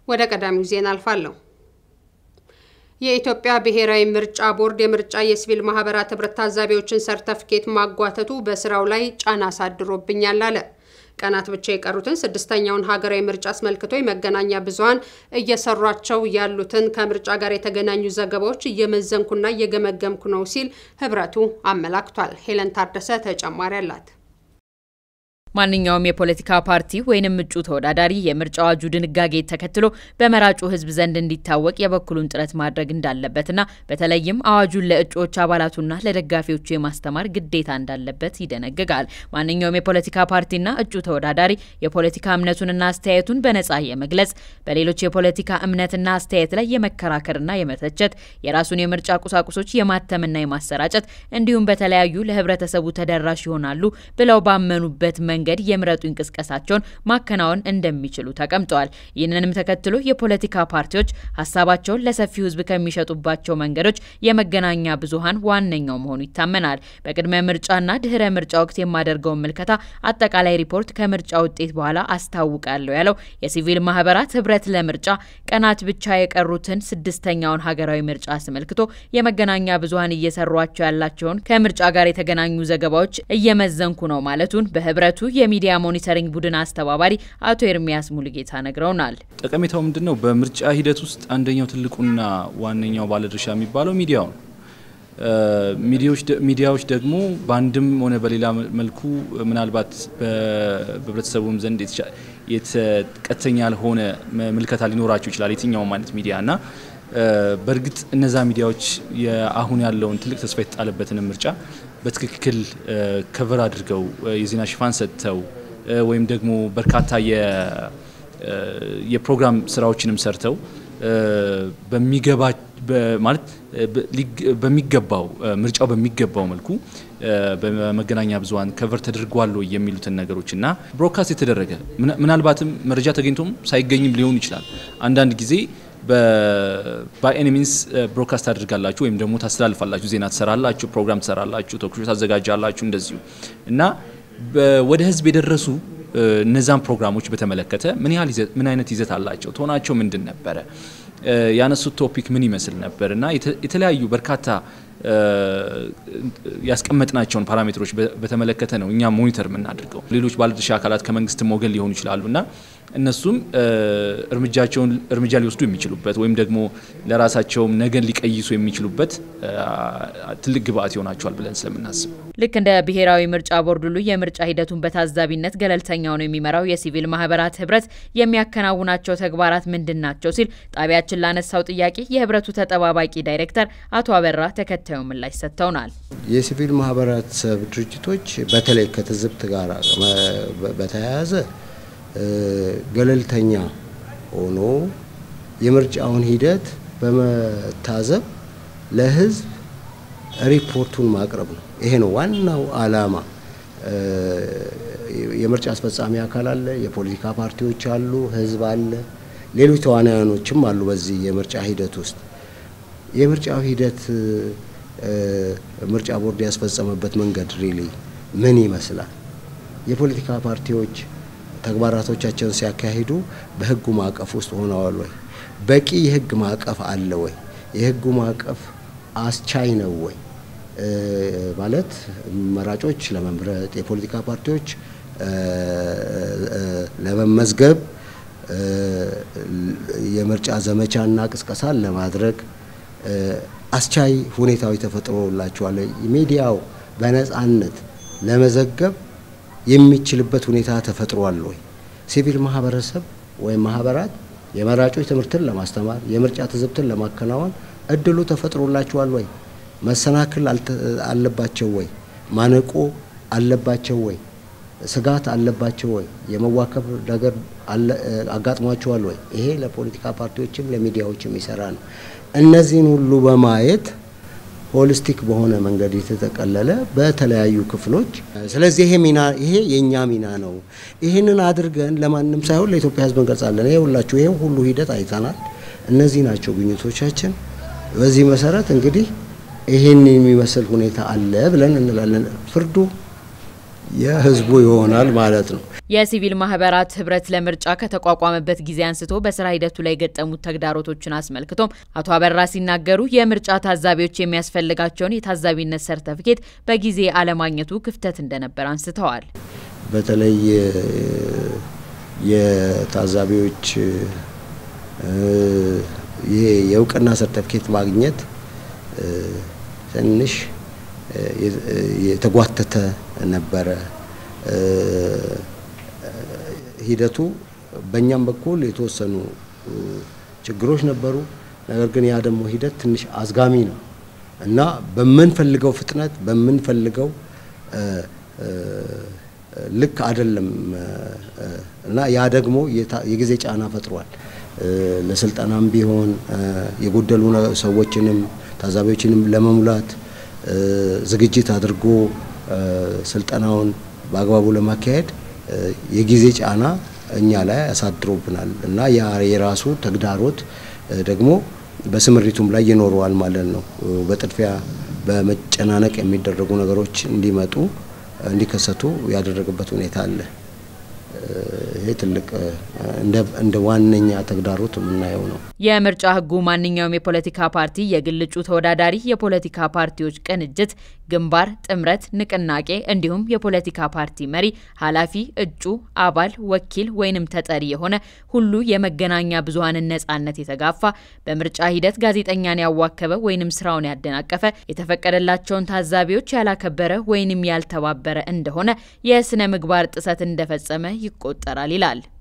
ወደ ቀዳሚው ዜና አልፋለሁ። የኢትዮጵያ ብሔራዊ ምርጫ ቦርድ የምርጫ የሲቪል ማህበራት ህብረት ታዛቢዎችን ሰርተፍኬት ማጓተቱ በስራው ላይ ጫና አሳድሮብኛል አለ። ቀናት ብቻ የቀሩትን ስድስተኛውን ሀገራዊ ምርጫ አስመልክቶ የመገናኛ ብዙሃን እየሰሯቸው ያሉትን ከምርጫ ጋር የተገናኙ ዘገባዎች እየመዘንኩና እየገመገምኩ ነው ሲል ህብረቱ አመላክቷል። ሄለን ታደሰ ተጨማሪ አላት። ማንኛውም የፖለቲካ ፓርቲ ወይንም ምጩ ተወዳዳሪ የምርጫ አዋጁ ድንጋጌ ተከትሎ በመራጩ ህዝብ ዘንድ እንዲታወቅ የበኩሉን ጥረት ማድረግ እንዳለበትና በተለይም አዋጁን ለእጩዎች አባላቱና ለደጋፊዎቹ የማስተማር ግዴታ እንዳለበት ይደነግጋል። ማንኛውም የፖለቲካ ፓርቲና እጩ ተወዳዳሪ የፖለቲካ እምነቱንና አስተያየቱን በነጻ የመግለጽ በሌሎች የፖለቲካ እምነትና አስተያየት ላይ የመከራከርና የመተቸት የራሱን የምርጫ ቁሳቁሶች የማተምና የማሰራጨት እንዲሁም በተለያዩ ለህብረተሰቡ ተደራሽ ይሆናሉ ብለው ባመኑበት መንገድ የምረጡ እንቅስቃሴያቸውን ማከናወን እንደሚችሉ ተቀምጧል። ይህንንም ተከትሎ የፖለቲካ ፓርቲዎች ሐሳባቸውን ለሰፊው ህዝብ ከሚሸጡባቸው መንገዶች የመገናኛ ብዙሃን ዋነኛው መሆኑ ይታመናል። በቅድመ ምርጫና ድህረ ምርጫ ወቅት የማደርገው መልከታ አጠቃላይ ሪፖርት ከምርጫ ውጤት በኋላ አስታውቃለሁ ያለው የሲቪል ማህበራት ህብረት ለምርጫ ቀናት ብቻ የቀሩትን ስድስተኛውን ሀገራዊ ምርጫ አስመልክቶ የመገናኛ ብዙሃን እየሰሯቸው ያላቸውን ከምርጫ ጋር የተገናኙ ዘገባዎች እየመዘንኩ ነው ማለቱን በህብረቱ የሚዲያ ሞኒተሪንግ ቡድን አስተባባሪ አቶ ኤርሚያስ ሙሉጌታ ነግረውናል። ጠቀሜታው ምንድነው? በምርጫ ሂደት ውስጥ አንደኛው ትልቁና ዋነኛው ባለድርሻ የሚባለው ሚዲያው ነው። ሚዲያዎች ደግሞ ባንድም ሆነ በሌላ መልኩ ምናልባት በህብረተሰቡም ዘንድ የተቀጥተኛ ያልሆነ ምልከታ ሊኖራቸው ይችላል የትኛውም አይነት ሚዲያና በርግጥ እነዛ ሚዲያዎች አሁን ያለውን ትልቅ ተስፋ የተጣለበትን ምርጫ በትክክል ከቨር አድርገው የዜና ሽፋን ሰጥተው ወይም ደግሞ በርካታ የፕሮግራም ስራዎችንም ሰርተው በሚገባው ምርጫው በሚገባው መልኩ በመገናኛ ብዙሃን ከቨር ተደርጓል የሚሉትን ነገሮችና ብሮድካስት የተደረገ ምናልባትም መረጃ ተገኝቶም ሳይገኝም ሊሆን ይችላል። አንዳንድ ጊዜ by any means broadcast አድርጋላችሁ ወይም ደግሞ ታስተላልፋላችሁ ዜና ተሰራላችሁ ፕሮግራም ተሰራላችሁ ቶክሾ ታዘጋጃላችሁ እንደዚሁ እና ወደ ህዝብ የደረሱ እነዛን ፕሮግራሞች በተመለከተ ምን አይነት ይዘት አላቸው ቶናቸው ምንድን ነበር ያነሱት ቶፒክ ምን ይመስል ነበርና የተለያዩ በርካታ ያስቀመጥናቸውን ፓራሜትሮች በተመለከተ ነው እኛ ሞኒተር የምናደርገው። ሌሎች ባለድርሻ አካላት ከመንግስትም ወገን ሊሆኑ ይችላሉና እነሱም እርምጃ ሊወስዱ የሚችሉበት ወይም ደግሞ ለራሳቸው ነገን ሊቀይሱ የሚችሉበት ትልቅ ግብአት ይሆናቸዋል ብለን ስለምናስብ ልክ እንደ ብሔራዊ ምርጫ ቦርድ ሁሉ የምርጫ ሂደቱን በታዛቢነት ገለልተኛው ነው የሚመራው የሲቪል ማህበራት ህብረት የሚያከናውናቸው ተግባራት ምንድናቸው ሲል ጣቢያችን ላነሳው ጥያቄ የህብረቱ ተጠባባቂ ዳይሬክተር አቶ አበራ ተከታዩ ምላሽ ሰጥተውናል። የሲቪል ማህበራት ድርጅቶች በተለይ ከተዝብት ጋር በተያያዘ ገለልተኛ ሆኖ የምርጫውን ሂደት በመታዘብ ለህዝብ ሪፖርቱን ማቅረብ ነው። ይሄ ነው ዋናው አላማ። የምርጫ አስፈጻሚ አካል አለ፣ የፖለቲካ ፓርቲዎች አሉ፣ ህዝብ አለ፣ ሌሎች ተዋናዮችም አሉ። በዚህ የምርጫ ሂደት ውስጥ የምርጫው ሂደት ምርጫ ቦርድ ያስፈጸመበት መንገድ ሪሊ ምን ይመስላል? የፖለቲካ ፓርቲዎች ተግባራቶቻቸውን ሲያካሂዱ በህጉ ማዕቀፍ ውስጥ ሆነዋል ወይ? በቂ የህግ ማዕቀፍ አለ ወይ? የህጉ ማዕቀፍ አስቻይ ነው ወይ? ማለት መራጮች ለመምረጥ የፖለቲካ ፓርቲዎች ለመመዝገብ የምርጫ ዘመቻና ቅስቀሳ ለማድረግ አስቻይ ሁኔታዎች ተፈጥሮላቸዋል። ሚዲያው በነጻነት ለመዘገብ የሚችልበት ሁኔታ ተፈጥሯል ወይ? ሲቪል ማህበረሰብ ወይ ማህበራት የመራጮች ትምህርትን ለማስተማር የምርጫ ትዝብትን ለማከናወን እድሉ ተፈጥሮላቸዋል ወይ? መሰናክል አለባቸው ወይ? ማነቆ አለባቸው ወይ? ስጋት አለባቸው ወይ? የመዋከብ ነገር አጋጥሟቸዋል ወይ? ይሄ ለፖለቲካ ፓርቲዎችም ለሚዲያዎችም ይሰራል። እነዚህን ሁሉ በማየት ሆሊስቲክ በሆነ መንገድ የተጠቀለለ በተለያዩ ክፍሎች ስለዚህ ይሄ የኛ ሚና ነው። ይሄንን አድርገን ለማንም ሳይሆን ለኢትዮጵያ ህዝብ እንገልጻለን። ይሄ ሁሉ ሂደት አይተናል። እነዚህ ናቸው ግኝቶቻችን። በዚህ መሰረት እንግዲህ ይሄን የሚመስል ሁኔታ አለ ብለን እንላለን። ፍርዱ የህዝቡ ይሆናል ማለት ነው። የሲቪል ማህበራት ህብረት ለምርጫ ከተቋቋመበት ጊዜ አንስቶ በስራ ሂደቱ ላይ ገጠሙት ተግዳሮቶችን አስመልክቶ አቶ አበራ ሲናገሩ የምርጫ ታዛቢዎች የሚያስፈልጋቸውን የታዛቢነት ሰርተፊኬት በጊዜ አለማግኘቱ ክፍተት እንደነበር አንስተዋል። በተለይ የታዛቢዎች የእውቅና ሰርተፊኬት ማግኘት ትንሽ የተጓተተ ነበረ። ሂደቱ በእኛም በኩል የተወሰኑ ችግሮች ነበሩ። ነገር ግን ያ ደግሞ ሂደት ትንሽ አዝጋሚ ነው እና በመንፈልገው ፍጥነት በመንፈልገው ልክ አይደለም እና ያ ደግሞ የጊዜ ጫና ፈጥሯል። ለስልጣናም ቢሆን የጎደሉ ሰዎችንም ታዛቢዎችንም ለመሙላት ዝግጅት አድርጎ ስልጣናውን በአግባቡ ለማካሄድ የጊዜ ጫና እኛ ላይ አሳድሮብናል እና ያ የራሱ ተግዳሮት ደግሞ በስምሪቱም ላይ ይኖረዋል ማለት ነው። በጥድፊያ በመጨናነቅ የሚደረጉ ነገሮች እንዲከሰቱ ያደረገበት ሁኔታ አለ። ይሄ ትልቅ እንደ ዋነኛ ተግዳሮት የምናየው ነው። የምርጫ ህጉ ማንኛውም የፖለቲካ ፓርቲ የግል እጩ ተወዳዳሪ፣ የፖለቲካ ፓርቲዎች ቅንጅት፣ ግንባር፣ ጥምረት፣ ንቅናቄ እንዲሁም የፖለቲካ ፓርቲ መሪ፣ ኃላፊ፣ እጩ፣ አባል፣ ወኪል ወይንም ተጠሪ የሆነ ሁሉ የመገናኛ ብዙሃንን ነጻነት የተጋፋ፣ በምርጫ ሂደት ጋዜጠኛን ያዋከበ ወይንም ስራውን ያደናቀፈ፣ የተፈቀደላቸውን ታዛቢዎች ያላከበረ ወይንም ያልተባበረ እንደሆነ የስነ ምግባር ጥሰት እንደፈጸመ ይቆጠራል ይላል።